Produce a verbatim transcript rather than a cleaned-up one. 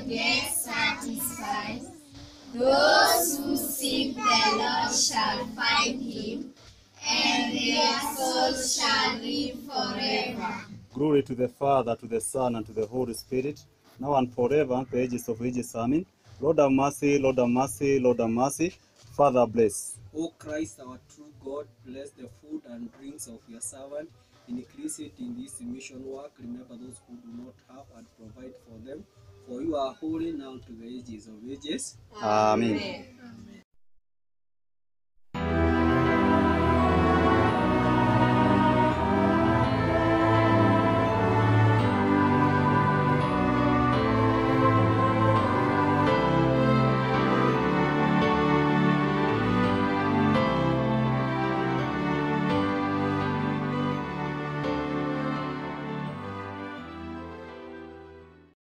get satisfied. Those who seek the Lord shall find him, and their souls shall live forever. Glory to the Father, to the Son, and to the Holy Spirit, now and forever, the ages of ages. Amen. Lord have mercy, Lord have mercy, Lord have mercy. Father bless. O Christ, our true God, bless the food and drinks of your servant. Increase it in this mission work. Remember those who do not have and provide for them. For you are holy now to the ages of ages. Amen. Amen.